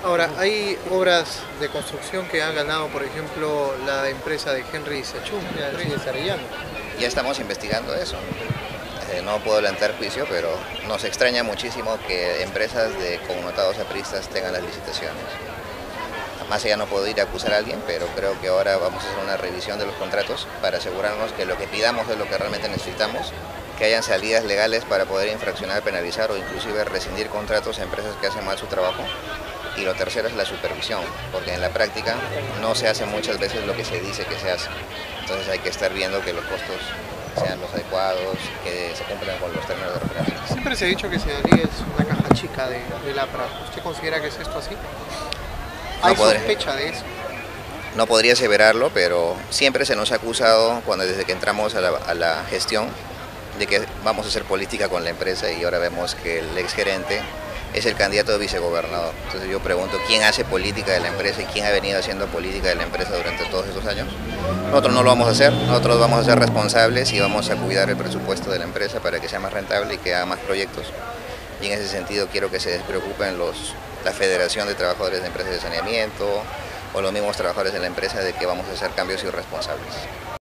Ahora, hay obras de construcción que han ganado, por ejemplo, la empresa de Henry Sachum, Henry Sarellano. Ya estamos investigando eso. No puedo adelantar juicio, pero nos extraña muchísimo que empresas de connotados apristas tengan las licitaciones. Más allá no puedo ir a acusar a alguien, pero creo que ahora vamos a hacer una revisión de los contratos para asegurarnos que lo que pidamos es lo que realmente necesitamos, que hayan salidas legales para poder infraccionar, penalizar o inclusive rescindir contratos a empresas que hacen mal su trabajo. Y lo tercero es la supervisión, porque en la práctica no se hace muchas veces lo que se dice que se hace. Entonces hay que estar viendo que los costos sean los adecuados, que se cumplan con los términos de referencia. Siempre se ha dicho que Sedalí es una caja chica del APRA. ¿Usted considera que es esto así? No ¿Hay podré, sospecha de eso? no podría aseverarlo, pero siempre se nos ha acusado desde que entramos a la gestión de que vamos a hacer política con la empresa y ahora vemos que el exgerente es el candidato de vicegobernador. Entonces yo pregunto, ¿quién hace política de la empresa y quién ha venido haciendo política de la empresa durante todos estos años? Nosotros no lo vamos a hacer, nosotros vamos a ser responsables y vamos a cuidar el presupuesto de la empresa para que sea más rentable y que haga más proyectos. Y en ese sentido quiero que se despreocupen la Federación de Trabajadores de Empresas de Saneamiento o los mismos trabajadores de la empresa de que vamos a hacer cambios irresponsables.